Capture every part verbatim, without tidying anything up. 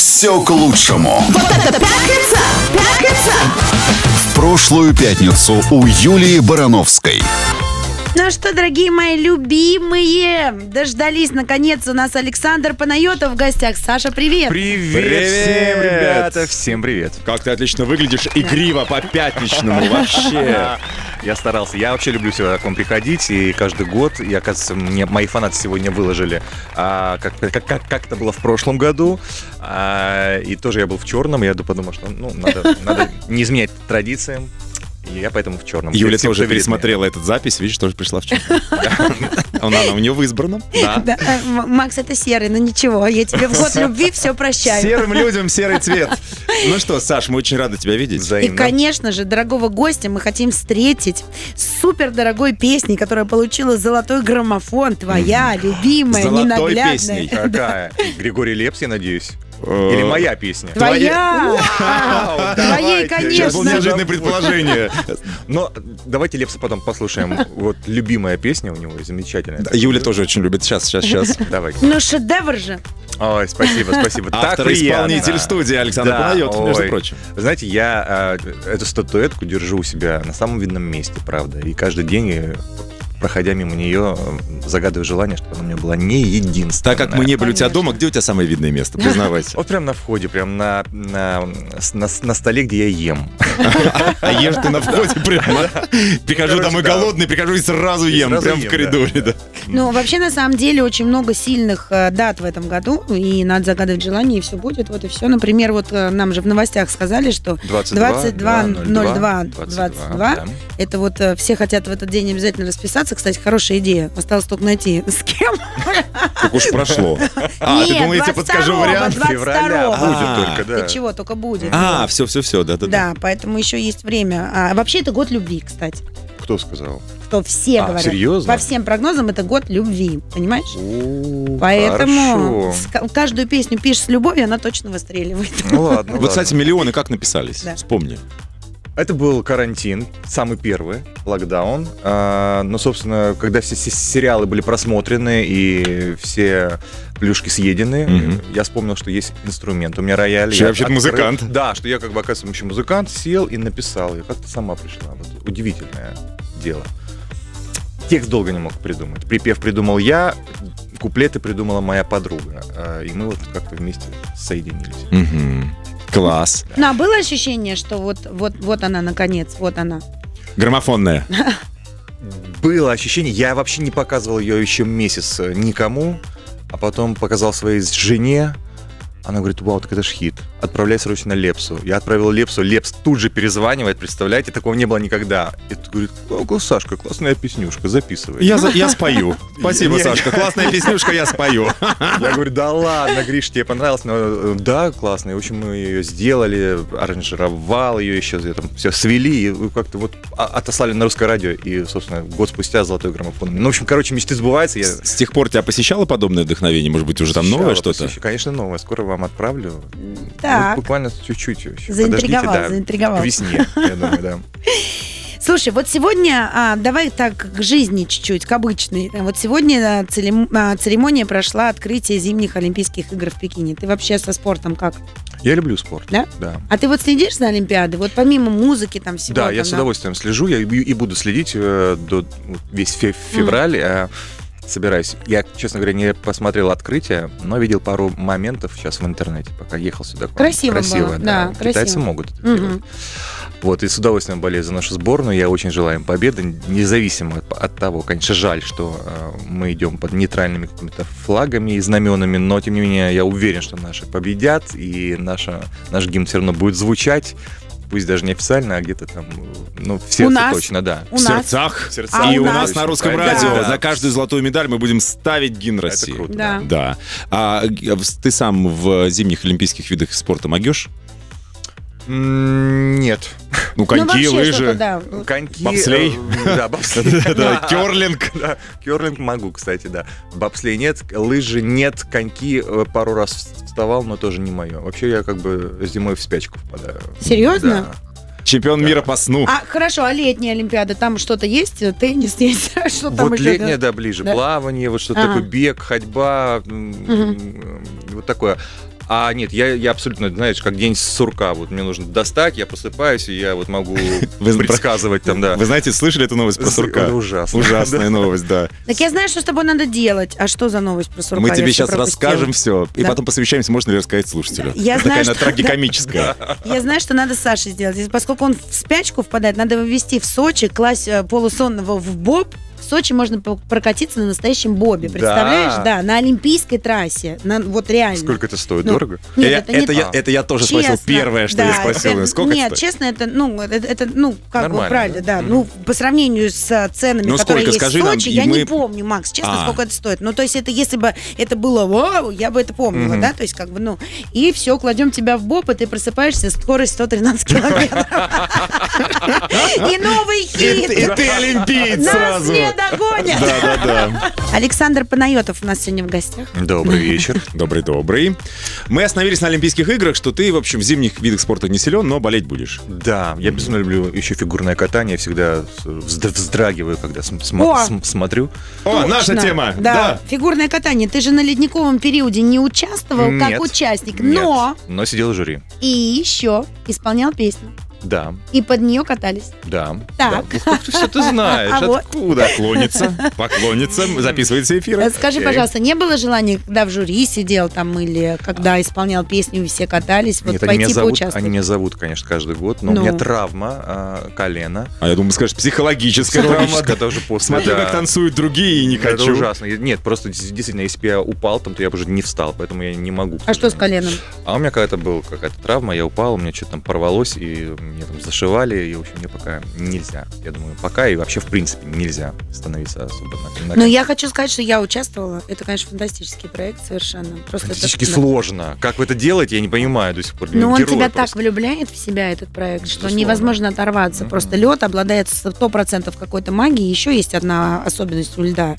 Все к лучшему. Вот это пятница! Пятница! В прошлую пятницу у Юлии Барановской. Ну что, дорогие мои любимые, дождались, наконец, у нас Александр Панайотов в гостях. Саша, привет! Привет, Привет всем, ребята! Всем привет! Как ты отлично выглядишь, игриво, по-пятничному вообще. Я старался. Я вообще люблю всегда к вам приходить, и каждый год, и, оказывается, мне мои фанаты сегодня выложили, а, как, как, как, как это было в прошлом году, а, и тоже я был в черном, и я подумал, что ну, надо, надо не изменять традициям. И я поэтому в черном. Юля Всем, тоже кто видит пересмотрела эту запись, видишь, тоже пришла в черном. Она у нее в избранном. Да, э, М- Макс, это серый, но ничего, я тебе в год любви все прощаю. Серым людям серый цвет. Ну что, Саш, мы очень рады тебя видеть. И, взаимно. конечно же, дорогого гостя мы хотим встретить с супер дорогой песней, которая получила золотой граммофон, твоя любимая, Золотой ненаглядная. песней. Какая? Григорий Лепс, я надеюсь. Или моя песня? Твоя! Вау, Твоей, давайте. Сейчас было конечно. неожиданное предположение. Но давайте Лепса потом послушаем. Вот любимая песня у него, замечательная. Юля тоже очень любит. Сейчас, сейчас, сейчас. Давай. Ну, шедевр же. Ой, спасибо, спасибо. Так Автор-исполнитель приятно. студии Александр Да, Панайотов, между ой. прочим. Знаете, я э, эту статуэтку держу у себя на самом видном месте, правда. И каждый день, э, проходя мимо нее, э, загадываю желание, чтобы она у меня была не единственная. Так как мы не были у тебя Конечно. дома, где у тебя самое видное место? Признавайся. Вот прям на входе, прям на, на, на, на столе, где я ем. А ешь ты на входе прямо. Прихожу Короче, домой да. голодный, прихожу и сразу ем, сразу прям в ем, коридоре. да. Ну, вообще, на самом деле, очень много сильных э, дат в этом году, и надо загадывать желание, и все будет, вот и все. Например, вот э, нам же в новостях сказали, что двадцать два двадцать два ноль два двадцать два, да. это вот э, все хотят в этот день обязательно расписаться. Кстати, хорошая идея. Осталось только найти, с кем. Так уж прошло. А, ты Нет, думаете, я подскажу двадцать второго, вариант? двадцать Февраля второго. будет А. только, да. Ты чего, только будет. А, Вот. все, все, все, да, да, да. Да, поэтому еще есть время. А вообще это год любви, кстати. Кто сказал? Что все А, говорят. серьезно? По всем прогнозам это год любви, понимаешь? О, Поэтому хорошо. с- ка- каждую песню пишешь с любовью, она точно выстреливает. Ну ладно, Вот, ладно. кстати, миллионы как написались? Да. Вспомни. Это был карантин, самый первый, локдаун. А, ну, собственно, когда все се- сериалы были просмотрены и все плюшки съедены, Мгм. я вспомнил, что есть инструмент. У меня рояль. Что я Я вообще-то открыл- музыкант. Да, что я как бы, оказывается, еще музыкант, сел и написал. И как-то сама пришла. Вот удивительное дело. Текст долго не мог придумать. Припев придумал я, куплеты придумала моя подруга. А, И мы вот как-то вместе соединились. Мгм. Класс. Ну, а было ощущение, что вот, вот, вот она, наконец, вот она. Граммофонная. Было ощущение, я вообще не показывал ее еще месяц э, никому, а потом показал своей жене. Она говорит: вау, так это ж хит. Отправляй срочно Лепсу. Я отправил Лепсу, Лепс тут же перезванивает, представляете, такого не было никогда. И тут говорит: о, Сашка, классная песнюшка, записывай. Я, за- я спою. Спасибо, Не- Сашка. Классная песнюшка, я спою. Я говорю: да ладно, Гриш, тебе понравилось? Ну, э, да, классно. И, в общем, мы ее сделали, аранжировал ее еще, там все свели и как-то вот а- отослали на русское радио. И, собственно, год спустя золотой граммофон. Ну, в общем, короче, мечты сбываются. Я С тех пор тебя посещало подобное вдохновение? Может быть, уже там новое Сначала что-то? посещу. Конечно, новое. Скоро вам отправлю. Так. Ну, буквально чуть-чуть еще. Заинтриговал, Подождите, да. заинтриговал. К весне, я думаю, да. Слушай, вот сегодня, а, давай так к жизни чуть-чуть, к обычной. Вот сегодня а, целем- а, церемония прошла открытие зимних Олимпийских игр в Пекине. Ты вообще со спортом как? Я люблю спорт. Да? Да. А ты вот следишь за Олимпиадой? Вот помимо музыки там всего? Да, там, я с удовольствием слежу, я и и буду следить э, до вот, весь фе- февраль. э, Собираюсь. Я, честно говоря, не посмотрел открытие, но видел пару моментов сейчас в интернете, пока ехал сюда. к вам. Красиво красиво, было, да. да, Китайцы красиво. могут это Мгм. делать. Вот, и с удовольствием болею за нашу сборную. Я очень желаю им победы, независимо от, от того, конечно, жаль, что э, мы идем под нейтральными какими-то флагами и знаменами, но, тем не менее, я уверен, что наши победят, и наша, наш гимн все равно будет звучать, пусть даже не официально, а где-то там, ну, в сердце нас? точно, да. У В нас? сердцах. В сердцах. А И у у нас? нас на русском Правильно, радио да. за каждую золотую медаль мы будем ставить гимн России. Это круто. Да. Да. А г- ты сам в зимних олимпийских видах спорта могешь? М, Нет. Ну, Ну, коньки, вообще лыжи. что-то, да. Коньки. Бобслей. э, Да, бобслей. Да, керлинг. Да, керлинг могу, кстати, да. Бобслей нет, лыжи нет, коньки э, пару раз вставал, но тоже не мое. Вообще я как бы зимой в спячку впадаю. Серьезно? Да. Чемпион Да. мира по сну. А, хорошо, а летняя Олимпиада, там что-то есть? Теннис есть? Что там Вот еще? летняя, да, ближе. Да. Плавание, вот что-то Ага. такое, бег, ходьба, м, Мгм. вот такое. А нет, я, я абсолютно, знаешь, как день сурка. Вот мне нужно достать, я просыпаюсь, и я вот могу предсказывать там, да. Вы знаете, слышали эту новость про сурка? Это ужасно. Ужасная новость, да. Так я знаю, что с тобой надо делать. А что за новость про сурка? Мы Я тебе всё сейчас пропустила. расскажем все, и Да. потом посовещаемся, можно ли рассказать слушателю. Я Это знаю, такая она что- трагикомическая. Я знаю, что надо с Сашей сделать. И поскольку он в спячку впадает, надо его везти в Сочи, класть э, полусонного в боб. В Сочи можно по- прокатиться на настоящем бобе. Да. Представляешь? Да, на Олимпийской трассе. На, вот реально. Сколько это стоит? Ну, Дорого? Нет, Я- это, не это я- это я тоже спросил Честно, первое, что да, я спросил. это- Сколько Нет, это стоит? честно, это, ну, это, это, ну, как бы Нормально, правильно, да? да. Мгм. Ну, по сравнению с а, ценами, Ну, которые сколько, есть скажи в нам, Сочи, и я мы- не помню, Макс, честно, А. сколько это стоит. Ну, то есть это если бы это было вау, я бы это помнила, Мгм. да, то есть как бы, ну, и все, кладем тебя в боб, и ты просыпаешься, скорость сто тринадцать километров. И новый хит. И ты олимпиец Нас сразу. не догонят. Да, да, да. Александр Панайотов у нас сегодня в гостях. Добрый вечер. Добрый-добрый. Мы остановились на Олимпийских играх, что ты, в общем, в зимних видах спорта не силен, но болеть будешь. Да, я безумно люблю еще фигурное катание. Я всегда взд- вздрагиваю, когда см- см- О! см- смотрю. О, наша Точно. тема. Да, фигурное катание. Ты же на ледниковом периоде не участвовал Нет, как участник, нет, но но сидел в жюри. и еще исполнял песню. Да, И под нее катались. да. Так. Да. Ну, все ты знаешь. А вот. Откуда? Поклонница, поклонница, записывает все эфиры. Скажи, Окей. пожалуйста, не было желания, когда в жюри сидел там или когда исполнял песню и все катались, вот Нет, они меня, пойти зовут, поучаствовать? они меня зовут, конечно, каждый год, но Ну. у меня травма а, колена. А я думаю, скажешь, психологическая травма. Психологическая тоже после. Смотрю, да. как танцуют другие, и не Это хочу. ужасно. Нет, просто действительно, если бы я упал, там, то я бы уже не встал, поэтому я не могу. к А что с сожалению. коленом? А у меня какая-то была какая-то травма, я упал, у меня что-то там порвалось, и мне там зашивали, и, в общем, мне пока нельзя. Я думаю, пока и вообще, в принципе, нельзя становиться особо на, на Ну, я хочу сказать, что я участвовала. Это, конечно, фантастический проект совершенно. Просто это- Фантастически да. сложно. Как вы это делаете, я не понимаю до сих пор. Но он Герой тебя просто. так влюбляет в себя, этот проект, что Безусловно. невозможно оторваться. Мгм. Просто лед обладает сто процентов какой-то магией. Еще есть одна особенность у льда.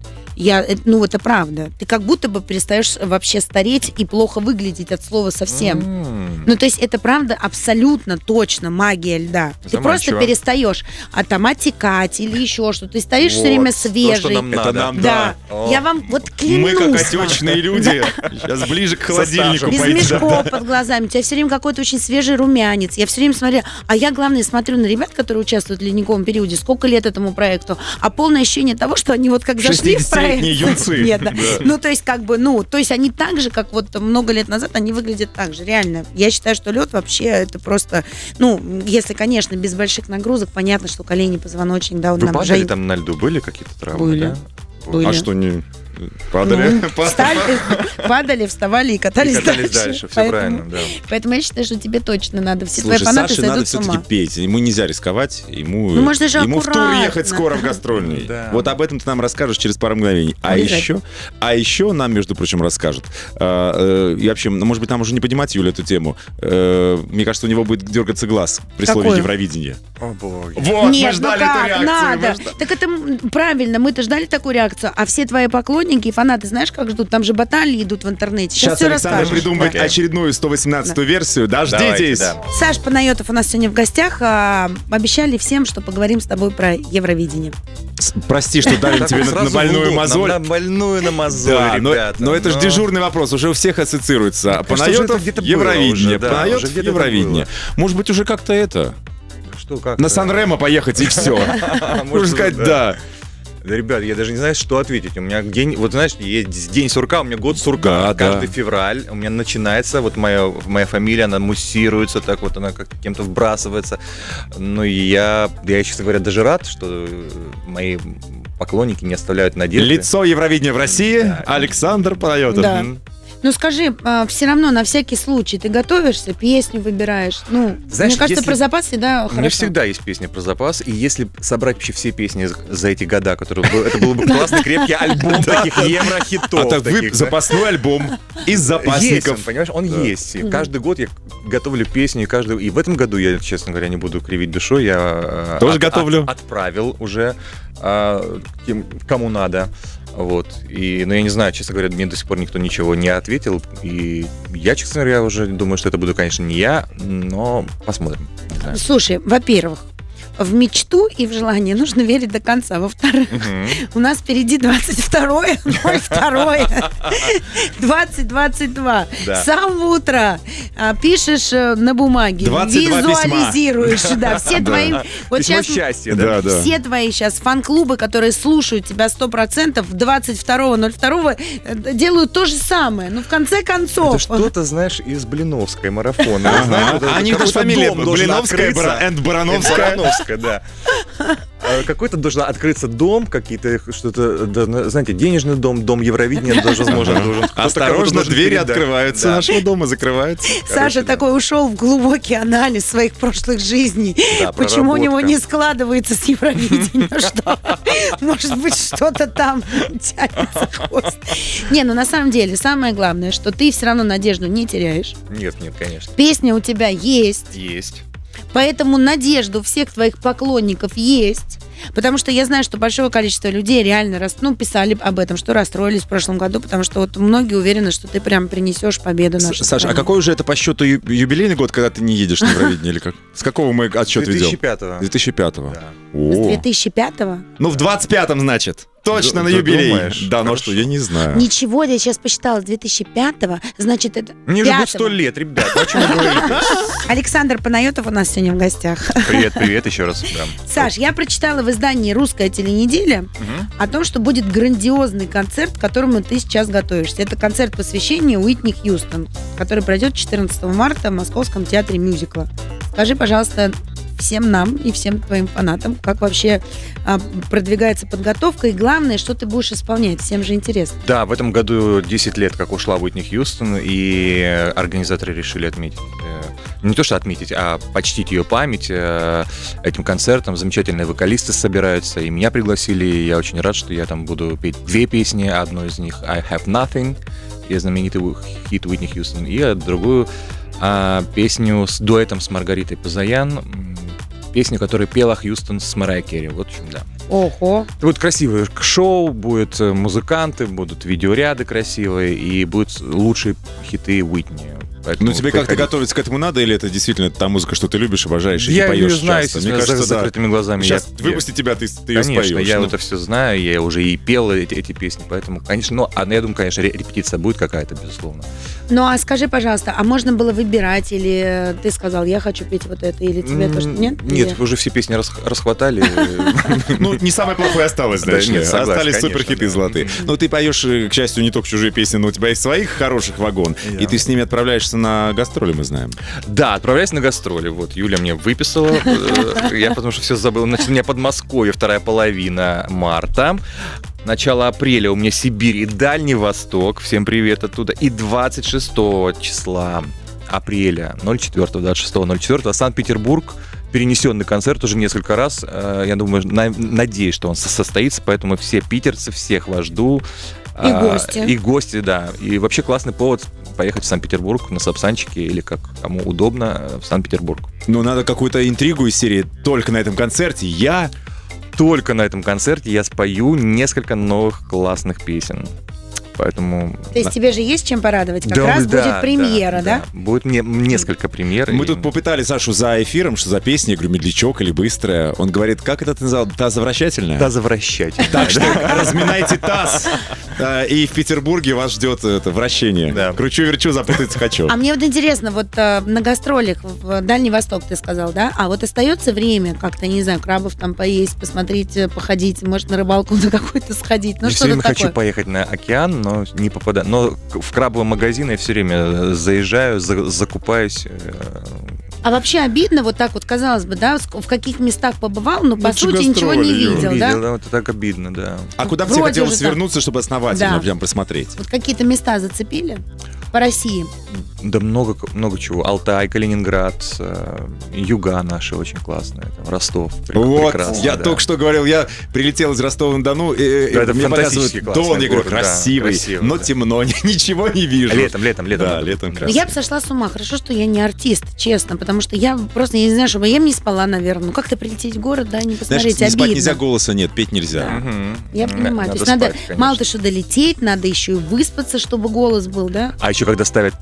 Я, э, ну, это правда. Ты как будто бы перестаешь вообще стареть и плохо выглядеть от слова совсем. М. Ну, то есть это правда абсолютно точно магия льда. Ты просто Заманчиво. перестаешь а там отекать или еще что-то. Ты стоишь все время Вот, то, что свежий. нам Это надо. нам, Да. да. О. Я вам вот клянусь. Мы, как вам. отечные люди, сейчас ближе к холодильнику стажем. Без пойдем. мешков под глазами. У тебя все время какой-то очень свежий румянец. Я все время смотрю. А я, главное, смотрю на ребят, которые участвуют в ледниковом периоде. Сколько лет этому проекту. А полное ощущение того, что они вот как зашли в проект. шестидесятилетние юнцы. Нет, да. Да. Ну, то есть, как бы, ну, то есть они так же, как вот много лет назад, они выглядят так же, реально. Я считаю, что лед вообще это просто, ну, если, конечно, без больших нагрузок, понятно, что колени, позвоночник, да, он Вы нам падали же- там на льду? Были какие-то травмы? Были. Да? Были. А что, не падали? Ну, встали, падали, вставали и катались, И катались дальше. дальше, все Поэтому- правильно, да. Поэтому я считаю, что тебе точно надо. Все Слушай, твои фанаты Саше надо сойдут с все-таки ума. петь. Ему нельзя рисковать. Ему, Ну, можно же ему в тур аккуратно. ехать скоро в гастрольный. Да. Вот об этом ты нам расскажешь через пару мгновений. А Обязательно. еще, а еще нам, между прочим, расскажут. А, э, и вообще, ну, может быть, нам уже не поднимать, Юля, эту тему. Э, мне кажется, у него будет дергаться глаз при слове Какой? Евровидение. О, боги. Вот, Нет, мы ждали ну эту как, реакцию. надо. мы ждали. Так это м, правильно, мы-то ждали такую реакцию, а все твои поклонники и фанаты, знаешь, как ждут? Там же баталии идут в интернете. Сейчас, Сейчас все Александр расскажешь. придумает Окей. очередную сто восемнадцатую версию. Давайте, Дождитесь. да. Саш Панайотов у нас сегодня в гостях. А, обещали всем, что поговорим с тобой про Евровидение. С- Прости, что давим Так тебе на- сразу на в больную угол, мозоль. На, на больную на мозоль, Да, но, ребята. но это же но- дежурный вопрос, уже у всех ассоциируется. Кажется, уже Панайотов это где-то было Евровидение, уже, да, Панайотов уже где-то Евровидение. это Может быть, уже как-то это, Что, как? на Сан-Ремо поехать и все. Можно Может, сказать, да. да. Да, ребят, я даже не знаю, что ответить. У меня день, вот знаешь, есть день сурка, у меня год сурка. Да, Каждый да. февраль у меня начинается, вот моя, моя фамилия, она муссируется, так вот она как кем-то вбрасывается. Ну и я, я, честно говоря, даже рад, что мои поклонники не оставляют надежды. Лицо Евровидения в России Да. Александр Панайотов. Да. Мгм. Ну скажи, все равно на всякий случай ты готовишься, песню выбираешь. Ну, Знаешь, мне кажется, если- про запас всегда У хорошо. меня всегда есть песня про запас, и если собрать вообще все песни за- за эти года, которые был, это был бы классный крепкий альбом таких еврохитов. А так вы таких, да. запасной альбом из Есть запасников. он, понимаешь, он Да. есть. И каждый год я готовлю песню, и каждый... И в этом году я, честно говоря, не буду кривить душой, я... э, Тоже готовлю. отправил уже э, тем, кому надо. Вот. И, ну, я не знаю, честно говоря, мне до сих пор никто ничего не ответил. И я, честно говоря, уже думаю, что это буду, конечно, не я, но посмотрим. Не знаю. Слушай, во-первых, в мечту и в желание нужно верить до конца. Во-вторых, у нас впереди двадцать второе ноль второе двадцать двадцать два. С самого утра а, пишешь э, на бумаге, визуализируешь, да, все твои... Вот Письмо сейчас счастья, да? Да, да. все твои сейчас фан-клубы, которые слушают тебя сто процентов, двадцать второго ноль второго делают то же самое. Ну, в конце Это концов... что-то, знаешь, из Блиновской марафона. Я знаю, Ага. вот это А у них даже какой-то фамилия дом должен Блиновская открыться. Бара- энд Барановская. Барановская, да. А, Какой-то должен открыться дом, какие-то что-то, да, знаете, денежный дом, дом Евровидения даже, возможно, должен. кто-то кого-то Осторожно, должен двери передать. открываются Да. нашего дома, закрываются. Саша да. такой ушел в глубокий анализ своих прошлых жизней. Да, Почему у него проработка. не складывается с Евровидением? Что? Может быть, что-то там тянется хвост. Не, ну на самом деле, самое главное, что ты все равно надежду не теряешь. Нет, нет, конечно. Песня у тебя есть, Есть. поэтому надежда у всех твоих поклонников есть. Потому что я знаю, что большое количество людей реально рас... ну, писали об этом, что расстроились в прошлом году, потому что вот многие уверены, что ты прям принесешь победу нашей Саша, а стране. какой уже это по счету ю- юбилейный год, когда ты не едешь на Евровидение? Или как? С какого мы отсчет две тысячи ведем? пятого. две тысячи пятого. Да. С О. две тысячи пятого? Ну, в двадцать пятом, значит. Точно Да- на да юбилей. думаешь? Да, ну Хорошо. что, я не знаю. Ничего, я сейчас посчитала, с две тысячи пятого, значит, это Мне уже будет пятого. сто лет, ребят. Ну, о чем вы говорите? Александр Панайотов у нас сегодня в гостях. Привет, привет еще раз. Да. Саш, я прочитала в издании «Русская теленеделя» о том, что будет грандиозный концерт, к которому ты сейчас готовишься. Это концерт посвящения Уитни Хьюстон, который пройдет четырнадцатого марта в Московском театре мюзикла. Скажи, пожалуйста, всем нам и всем твоим фанатам, как вообще а, продвигается подготовка, и главное, что ты будешь исполнять. Всем же интересно. Да, в этом году десять лет, как ушла Уитни Хьюстон, и организаторы решили отметить, э, не то что отметить, а почтить ее память э, этим концертом. Замечательные вокалисты собираются, и меня пригласили, и я очень рад, что я там буду петь две песни, одну из них «I Have Nothing», и знаменитый хит Уитни Хьюстон, и другую а, песню с дуэтом с Маргаритой Позаян, м, песню, которую пела Хьюстон с Марайей Керри. Вот в общем, да. Ого! Это будет красивое шоу, будут э, музыканты, будут видеоряды красивые, и будут лучшие хиты Уитни. Поэтому Ну, тебе как-то приходите. готовиться к этому надо, или это действительно та музыка, что ты любишь, обожаешь, и Я не поешь ее знаю, часто? естественно, за, с да. закрытыми глазами. Сейчас Я- выпусти тебя, ты, ты ее Конечно, споешь. я ну. это все знаю, я уже и пел эти, эти песни, поэтому, конечно, ну, а, ну, я думаю, конечно, ре- репетиция будет какая-то, безусловно. Ну, а скажи, пожалуйста, а можно было выбирать, или ты сказал, я хочу петь вот это, или тебе М, то, что нет? Нет, Или- уже все песни рас- расхватали. Ну, не самое плохое осталось, Да, знаешь ли. нет, согласен, Остались конечно, суперхиты да. золотые. Ну, ты поешь, э, к счастью, не только чужие песни, но у тебя есть своих хороших вагон. Да. И ты с ними отправляешься на гастроли, мы знаем. Да, отправляюсь на гастроли. Вот, Юля мне выписала. э, Я потому что все забыл. Значит, у меня Подмосковье, вторая половина марта. Начало апреля у меня Сибирь и Дальний Восток. Всем привет оттуда. И двадцать шестого числа апреля, ноль четвёртого, двадцать шестого, ноль четвёртого, Санкт-Петербург. Перенесенный концерт уже несколько раз. Э, Я думаю, на- надеюсь, что он со- состоится. Поэтому все питерцы, всех вас жду. И А, гости. И гости, да. И вообще классный повод поехать в Санкт-Петербург на Сапсанчике или как кому удобно в Санкт-Петербург. Ну, надо какую-то интригу из серии «Только на этом концерте я...» Только на этом концерте я спою несколько новых классных песен. Поэтому... То есть тебе же есть чем порадовать? Как Да, раз да, будет премьера, да? Будет не- несколько премьер. Мы и- тут попытали Сашу за эфиром, что за песня, я говорю, медлячок или быстрая. Он говорит, как это ты назвал? Тазовращательная? Да, завращать. Так что разминайте таз. А, И в Петербурге вас ждет это вращение. Да. Кручу-верчу, запутаться хочу. А мне вот интересно, вот э, на гастролях в Дальний Восток ты сказал, да? А вот остается время как-то, не знаю, крабов там поесть, посмотреть, э, походить, может, на рыбалку на какой-то сходить, ну Я все что-то время такое. хочу поехать на океан, но не попадаю. Но в крабовый магазин я все время заезжаю, за- закупаюсь. э, А вообще обидно, вот так вот, казалось бы, да, в каких местах побывал, но по Ну, сути гастроли, ничего не Юра. видел, Видел, да? да, вот это так обидно, да. А куда бы Вроде тебе хотелось уже так. свернуться, чтобы основательно Да. прям просмотреть? Вот какие-то места зацепили по России. Да много, много чего. Алтай, Калининград, э, юга наши очень классные, там, Ростов. прек- Вот, прекрасно, я да. только что говорил, я прилетел из Ростова-на-Дону, и, и Да, это мне фантастически показывают классный Дон, я говорю, город, да, красивый, красивый, но да. темно, ничего не вижу. Летом, летом, летом. Да, надо. летом Но красиво. я бы сошла с ума. Хорошо, что я не артист, честно, потому что я просто, я не знаю, чтобы я не спала, наверное. Ну как-то прилететь в город, да, не Знаешь, посмотреть, не спать обидно. нельзя, голоса нет, петь нельзя. Мгм. Я М, понимаю. То есть надо, спать, конечно. мало то, что долететь, надо еще и выспаться, чтобы голос был, да? А еще когда ставят три кон-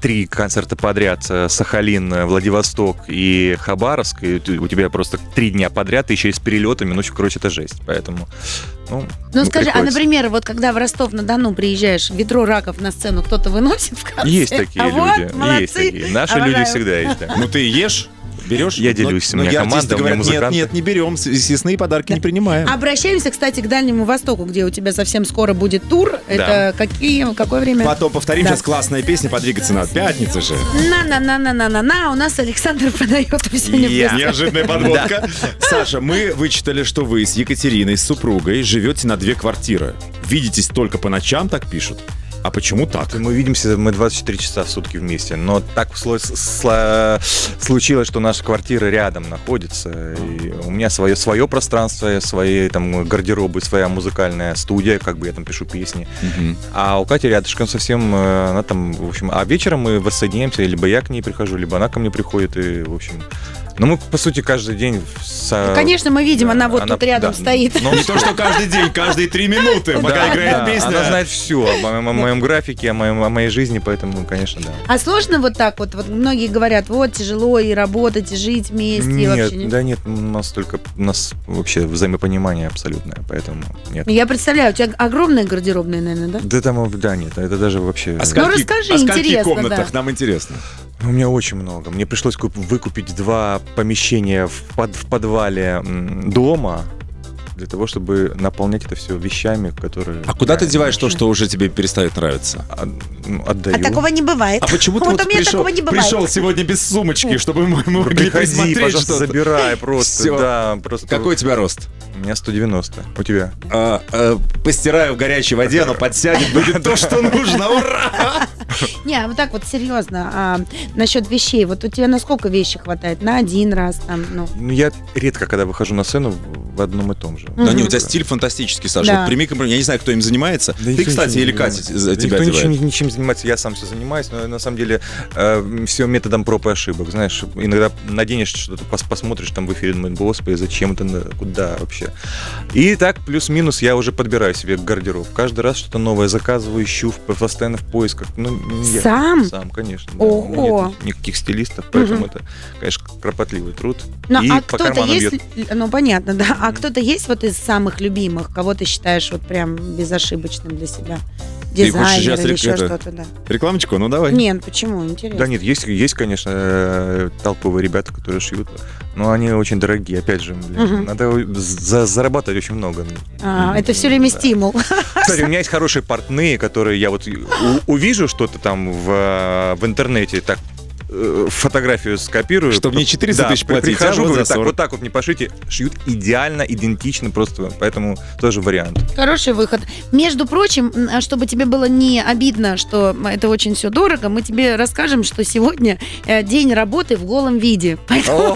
концерты подряд, э, Сахалин, э, Владивосток и Хабаровск, и ты- у тебя просто три дня подряд, и еще и с перелетами, ну, короче, это жесть, поэтому, ну, Ну, скажи, а, приходится. например, вот когда в Ростов-на-Дону приезжаешь, ведро раков на сцену кто-то выносит в конце? Есть такие а люди, вот, молодцы, есть такие. Наши обожаю. люди всегда есть, да. Ну ты ешь, берешь? Я делюсь, у Ну, меня я команда, артисты у меня говорят, нет, музыканты. нет, не берем, с- съестные подарки не принимаем. Обращаемся, кстати, к Дальнему Востоку, где у тебя совсем скоро будет тур. Это какие, какое время? Потом повторим, Да. сейчас классная песня, подвигаться надо. Пятница же. На-на-на-на-на-на-на. У нас Александр Панайотов сегодня в Я. гостях. Неожиданная подводка. Саша, мы вычитали, что вы с Екатериной, с супругой, живете на две квартиры. Видитесь только по ночам, так пишут. А почему так? Мы видимся, мы двадцать четыре часа в сутки вместе, но так сло- сло- случилось, что наша квартира рядом находится, и у меня свое, свое пространство, свои там гардеробы, своя музыкальная студия, как бы я там пишу песни, Мгм. а у Кати рядышком совсем, э, она там, в общем, а вечером мы воссоединяемся, либо я к ней прихожу, либо она ко мне приходит, и, в общем, ну мы, по сути, каждый день... со- Конечно, мы видим, Да, она вот она- тут рядом да. стоит. Ну, Не то, что каждый день, каждые три минуты, пока да, играет да, песня. она знает все о, моем- о моем графике, о, моем, о моей жизни, поэтому, конечно, да. А сложно вот так вот? Вот многие говорят, вот тяжело и работать, и жить вместе, и Нет, вообще не- да нет, у нас только у нас вообще взаимопонимание абсолютное, поэтому нет. Я представляю, у тебя огромная гардеробная, наверное, да? Да там, да нет, это даже вообще... А скольки, расскажи, о скольких интересно, комнатах? да. Нам интересно. У меня очень много. Мне пришлось куп- выкупить два помещения в, под- в подвале м, дома для того, чтобы наполнять это все вещами, которые... А куда ты я деваешь то, ношу. что уже тебе перестает нравиться? От- ну, отдаю. А такого не бывает. А почему ты Вот вот у меня пришел, такого не бывает. пришел сегодня без сумочки, чтобы мы мы могли Приходи, присмотреть пожалуйста, что-то? забирай просто. Всё. Да, просто... Какой у тебя рост? У меня сто девяносто. У тебя? А, а, постираю в горячей воде, оно подсядет, будет то, что нужно. Ура! Не, вот так вот серьезно. А, насчет вещей. Вот у тебя на сколько вещей хватает? На один раз там, ну. Ну, я редко, когда выхожу на сцену, в одном и том же. Но не, у тебя стиль фантастический, Саша. Да. Вот прими, комплимент. Я не знаю, кто им занимается. Да Ты, никто кстати, ничем или не Катя занимается. за тебя Никто ничем, одевает? ничем не занимается, я сам все занимаюсь, но на самом деле все методом проб и ошибок. Знаешь, иногда наденешь что-то, пос- посмотришь там в эфире, думаешь, господи, зачем это, на- куда вообще? И так, плюс-минус, я уже подбираю себе гардероб. Каждый раз что-то новое заказываю, ищу, в- постоянно в поисках. Ну, не я. Сам? Сам, конечно. Да. Ого. У меня нет никаких стилистов, поэтому Мгм. это, конечно, кропотливый труд. Ну, И а по кто-то карманам есть, бьет. ну, понятно, да. А кто-то есть вот из самых любимых, кого ты считаешь вот прям безошибочным для себя? Ты хочешь Дизайнер сейчас или рек- еще это- что-то, да. Рекламочку? Ну, давай. Нет, почему? Интересно. Да нет, есть, есть, конечно, э, толковые ребята, которые шьют, но они очень дорогие. Опять же, блин, Мгм. надо за- зарабатывать очень много. А, это все время стимул. Кстати, у меня есть хорошие портные, которые я вот у- увижу что-то там в, в интернете, так э, фотографию скопирую. Чтобы мне четыреста Да, тысяч при- платить, а Прихожу, вот говорю, за так, сорок. вот так вот не пошите, шьют идеально, идентично просто, поэтому тоже вариант. Хороший выход. Между прочим, м, а чтобы тебе было не обидно, что это очень все дорого, мы тебе расскажем, что сегодня э, день работы в голом виде. Поэтому,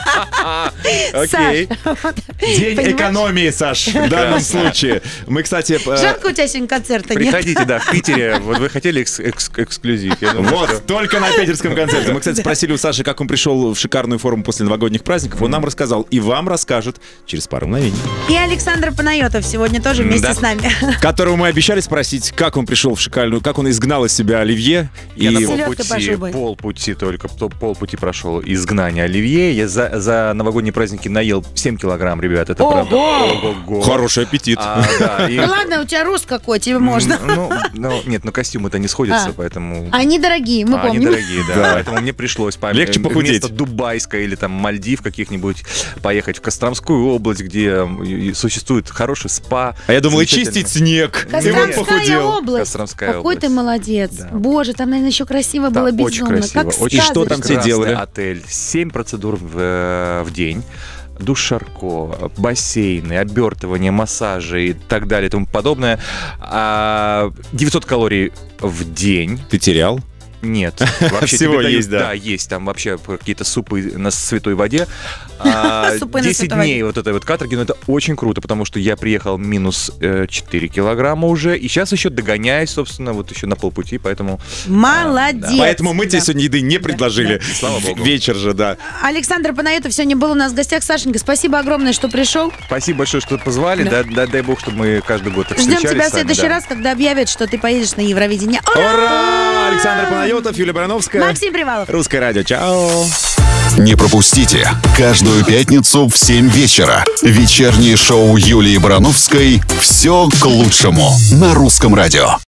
Окей. Саш, вот, День понимаешь? экономии, Саш, в данном случае. Мы, кстати... э, Жалко, у тебя сегодня концерта нет. Приходите, да, в Питере. Вот вы хотели экс- экс- эксклюзив. Я думаю, Вот, что- только на питерском концерте. Мы, кстати, спросили у Саши, как он пришел в шикарную форму после новогодних праздников. Он нам рассказал, и вам расскажет через пару мгновений. И Александр Панайотов сегодня тоже вместе Да. с нами. Которого мы обещали спросить, как он пришел в шикарную, как он изгнал из себя Оливье. Я на И Селёдка полпути, по шубой. полпути только, то- полпути прошел изгнание оливье. Я за, за новогодние праздники наел семь килограмм, ребят, это Ого! правда. Ого-го. хороший аппетит. А, да, и- Ну ладно, у тебя рост какой, тебе можно. М, Ну, ну, нет, ну костюмы-то не сходятся, А. поэтому... Они дорогие, мы А, они помним. дорогие, да. Да. Поэтому мне пришлось пом- Легче похудеть. вместо Дубайска или там Мальдив каких-нибудь поехать в Костромскую область, где м, и- и существует хороший спа. А я думал, и Замечательно. чистить снег. И вот Костромская похудел. область. Костромская Какой ты область. молодец. Да. Боже, там, наверное, еще красиво Да, было очень безумно. красиво, Как очень. И что там сказочно. тебе делали? Прекрасный отель. Семь процедур в, э, в день. Душ Шарко, бассейны, обертывание, массажи и так далее и тому подобное. А, девятьсот калорий в день. Ты терял? Нет. Вообще Всего тебе дают- есть, да. Да, есть там вообще какие-то супы на святой воде. А, Супы на десять световой. дней вот этой вот каторги, ну это очень круто, потому что я приехал минус э, четыре килограмма уже, и сейчас еще догоняюсь, собственно, вот еще на полпути, поэтому... Молодец. да. Поэтому мы тебе Да. сегодня еды не предложили. Слава богу. Вечер же, да. Александр Панайотов сегодня был у нас в гостях. Сашенька, спасибо огромное, что пришел. Спасибо большое, что позвали, Да. да. Да, дай бог, чтобы мы каждый год так Ждем встречались тебя в с вами, следующий да. раз, когда объявят, что ты поедешь на Евровидение. Ура! Ура! Александр Панайотов, Юлия Барановская. Максим Привалов. Русское радио. Чао. Не пропустите каждую пятницу в семь вечера вечернее шоу Юлии Барановской «Все к лучшему» на Русском радио.